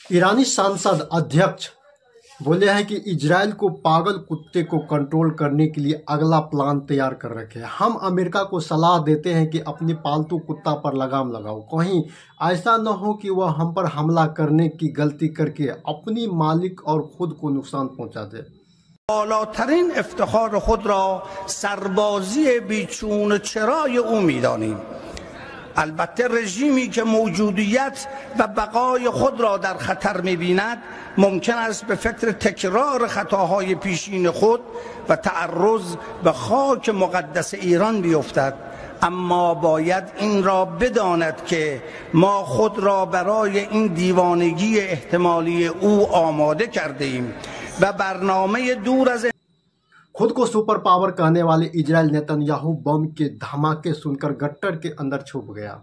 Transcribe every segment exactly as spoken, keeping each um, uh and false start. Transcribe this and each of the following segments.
ईरानी सांसद अध्यक्ष बोले हैं कि इजराइल को पागल कुत्ते को कंट्रोल करने के लिए अगला प्लान तैयार कर रखे हैं। हम अमेरिका को सलाह देते हैं कि अपनी पालतू कुत्ता पर लगाम लगाओ, कहीं ऐसा न हो कि वह हम पर हमला करने की गलती करके अपनी मालिक और खुद को नुकसान पहुंचा दे। بالاترین افتخار خود را سربازی بیچون چرای او می‌دانیم. البته رژیمی که موجودیت و بقای خود را در خطر می‌بیند ممکن است به فکر تکرار خطاهای پیشین خود و تعرض به خاک مقدس ایران بیفتد، اما باید این را بداند که ما خود را برای این دیوانگی احتمالی او آماده کرده ایم و برنامه دور از खुद को सुपर पावर कहने वाले इजराइल नेतन्याहू बम के धमाके सुनकर गट्टर के अंदर छुप गया।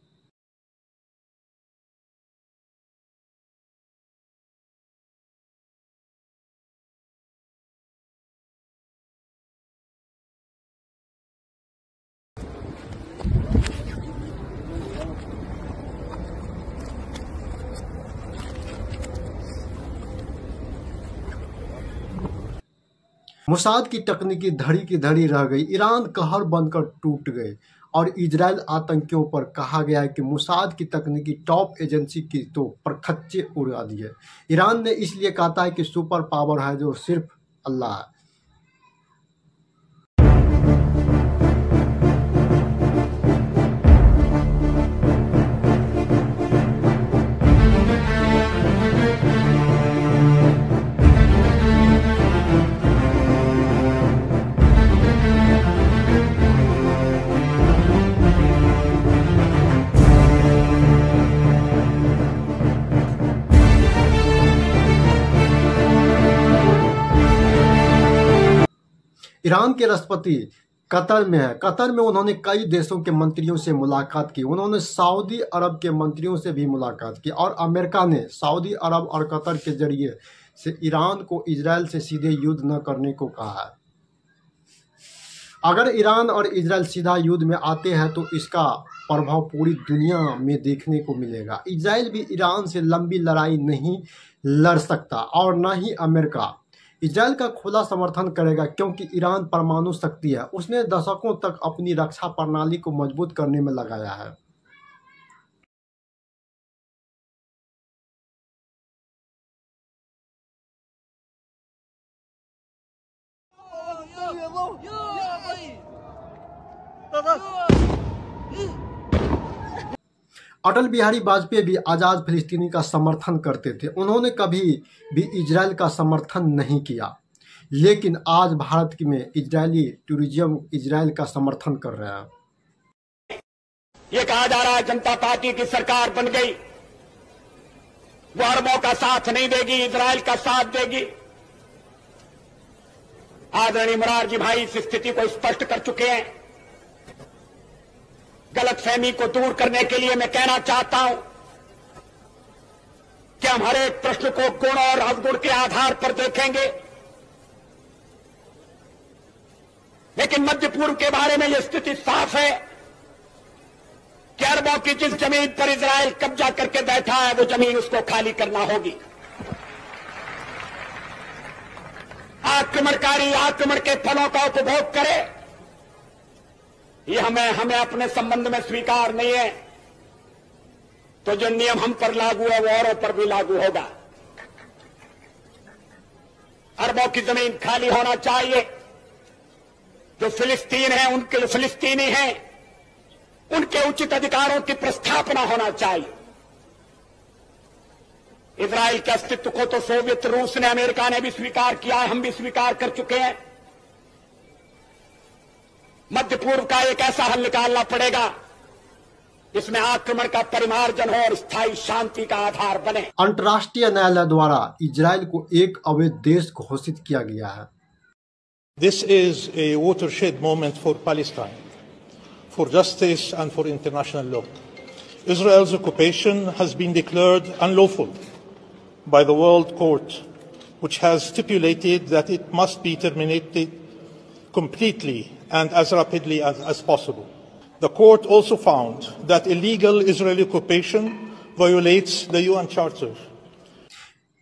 मुसाद की तकनीकी धड़ी की धड़ी रह गई, ईरान कहर बनकर टूट गए और इजराइल आतंकियों पर कहा गया है कि मुसाद की तकनीकी टॉप एजेंसी की तो परखच्चे उड़ा दिए। ईरान ने इसलिए कहा है कि सुपर पावर है जो सिर्फ अल्लाह है। ईरान के राष्ट्रपति कतर में है। कतर में उन्होंने कई देशों के मंत्रियों से मुलाकात की। उन्होंने सऊदी अरब के मंत्रियों से भी मुलाकात की और अमेरिका ने सऊदी अरब और कतर के जरिए से ईरान को इजराइल से सीधे युद्ध न करने को कहा है। अगर ईरान और इजराइल सीधा युद्ध में आते हैं तो इसका प्रभाव पूरी दुनिया में देखने को मिलेगा। इजराइल भी ईरान से लंबी लड़ाई नहीं लड़ सकता और न ही अमेरिका। इजराइल का खुला समर्थन करेगा क्योंकि ईरान परमाणु शक्ति है। उसने दशकों तक अपनी रक्षा प्रणाली को मजबूत करने में लगाया है। अटल बिहारी वाजपेयी भी आज़ाद फिलिस्तीनी का समर्थन करते थे। उन्होंने कभी भी इजराइल का समर्थन नहीं किया, लेकिन आज भारत में इजरायली टूरिज्म इजराइल का समर्थन कर रहा है। ये कहा जा रहा है जनता पार्टी की सरकार बन गई, वो अरबों का साथ नहीं देगी, इजराइल का साथ देगी। आदरणीय मोरारजी भाई इस स्थिति को स्पष्ट कर चुके हैं। गलतफहमी को दूर करने के लिए मैं कहना चाहता हूं कि हम हर एक प्रश्न को गुण और अवगुण के आधार पर देखेंगे, लेकिन मध्य पूर्व के बारे में यह स्थिति साफ है कि अरबों की जिस जमीन पर इजराइल कब्जा करके बैठा है वो जमीन उसको खाली करना होगी। आक्रमणकारी आक्रमण के फलों का उपभोग करे, ये हमें हमें अपने संबंध में स्वीकार नहीं है, तो जो नियम हम पर लागू है वो औरों पर भी लागू होगा। अरबों की जमीन खाली होना चाहिए। जो फिलिस्तीन है उनके जो फिलिस्तीनी हैं उनके उचित अधिकारों की प्रस्थापना होना चाहिए। इजराइल के अस्तित्व को तो सोवियत रूस ने, अमेरिका ने भी स्वीकार किया है, हम भी स्वीकार कर चुके हैं। मध्य पूर्व का एक ऐसा हल निकालना पड़ेगा इसमें आक्रमण का परिमार्जन हो और स्थायी शांति का आधार बने। अंतर्राष्ट्रीय न्यायालय द्वारा इजराइल को एक अवैध देश घोषित किया गया है। This is a watershed moment for Palestine, for justice and for international law. Israel's occupation has been declared unlawful by the World Court, which has stipulated that it must be terminated completely and as rapidly as, as possible. The court also found that illegal Israeli occupation violates the U N Charter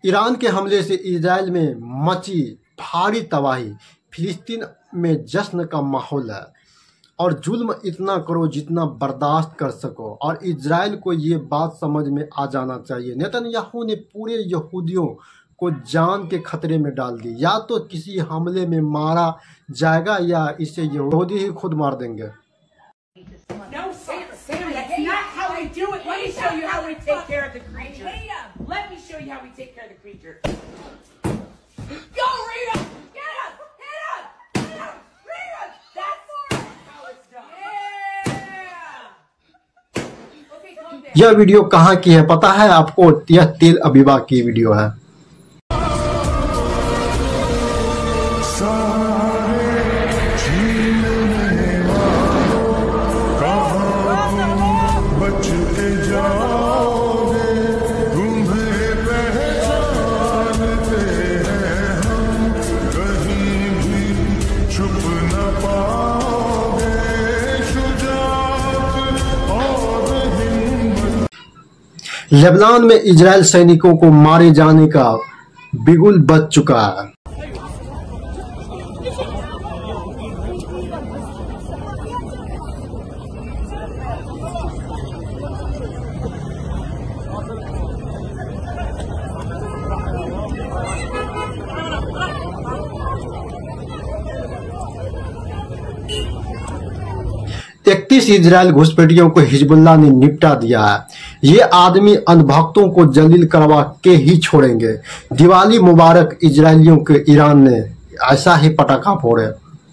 Iran के हमले से Israel में मची भारी तबाही, फिलिस्तीन में जश्न का माहौल है और जुल्म इतना करो जितना बर्दाश्त कर सको, और इजराइल को ये बात समझ में आ जाना चाहिए। नेतन्याहू ने पूरे यहूदियों को जान के खतरे में डाल दी, या तो किसी हमले में मारा जाएगा या इसे यहूदी ही खुद मार देंगे। यह वीडियो कहाँ की है पता है आपको? यह तेल अबीबा की वीडियो है। लेबनान में इजरायल सैनिकों को मारे जाने का बिगुल बज चुका है। इकतीस इजरायल घुसपैठियों को हिजबुल्लाह ने निपटा दिया है। ये आदमी अनभक्तों को जलील करवा के ही छोड़ेंगे। दिवाली मुबारक इजरायलियों के, ईरान ने ऐसा ही पटाखा फोड़े।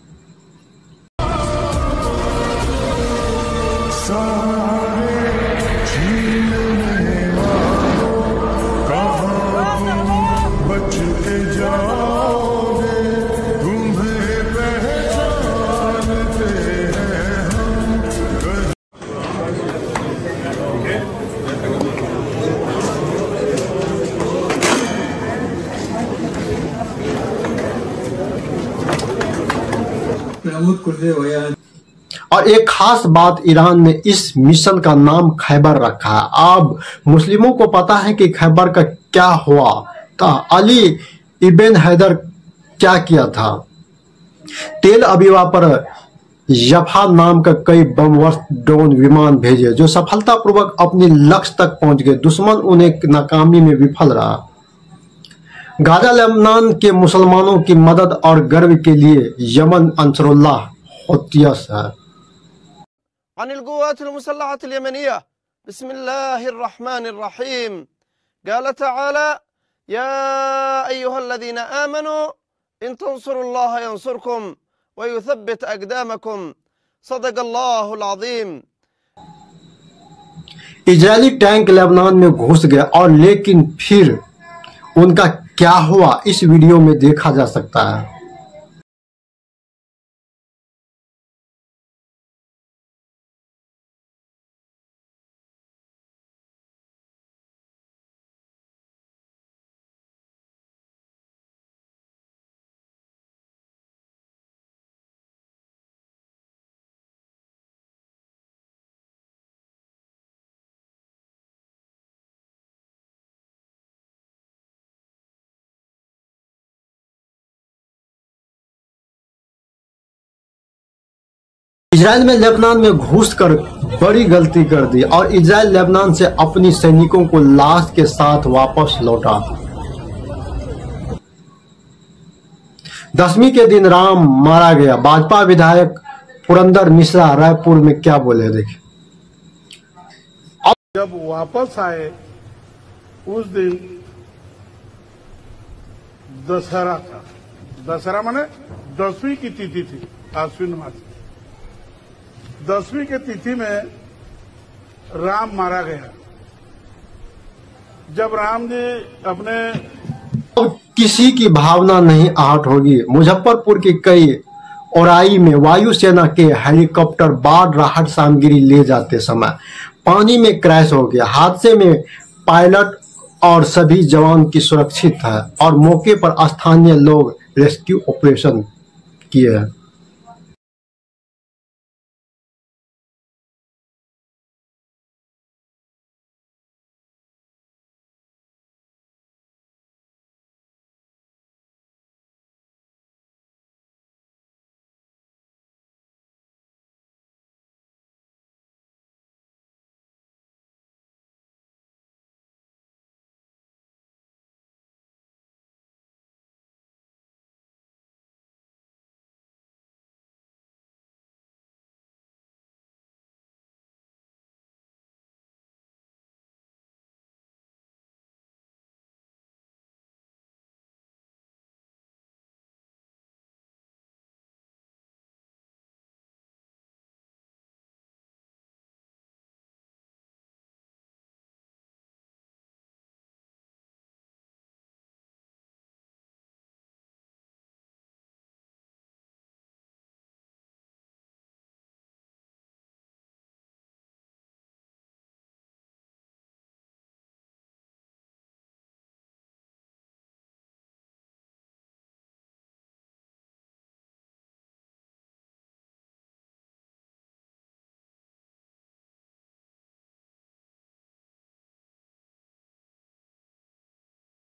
और एक खास बात, ईरान ने इस मिशन का नाम खैबर रखा है। अब मुस्लिमों को पता है कि खैबर का क्या हुआ था, अली इब्न हैदर क्या किया था। तेल अबीबा पर यफा नाम का कई बमवर्ष ड्रोन विमान भेजे जो सफलतापूर्वक अपने लक्ष्य तक पहुंच गए। दुश्मन उन्हें नाकामी में विफल रहा। गाजा लेबनान के मुसलमानों की मदद और गर्व के लिए यमन अंसरुल्लाह हुतियस है। अनिल क़ुव्वात अल-मुसल्लहत अल-यमनिया बिस्मिल्लाहिर रहमानिर रहीम क़ाल तआला या अय्युहल्लज़ीना आमनू इन तंसुरुल्लाह यंसुरकुम व युथब्बित अक़दामकुम सदक़ल्लाहुल अज़ीम। इजरायली टैंक लेबनान में घुस गए और लेकिन फिर उनका क्या हुआ इस वीडियो में देखा जा सकता है। इजराइल में लेबनान में घुसकर बड़ी गलती कर दी और इजराइल लेबनान से अपनी सैनिकों को लाश के साथ वापस लौटा। दसवीं के दिन राम मारा गया। भाजपा विधायक पुरंदर मिश्रा रायपुर में क्या बोले देखिए। जब वापस आए उस दिन दशहरा था। दशहरा माने दसवीं की तिथि थी, आश्विन मास। दसवीं के तिथि में राम मारा गया। जब राम जी अपने किसी की भावना नहीं आहत होगी। मुजफ्फरपुर के कई ओराई में वायुसेना के हेलीकॉप्टर बाढ़ राहत सामग्री ले जाते समय पानी में क्रैश हो गया। हादसे में पायलट और सभी जवान की सुरक्षित है और मौके पर स्थानीय लोग रेस्क्यू ऑपरेशन किए हैं।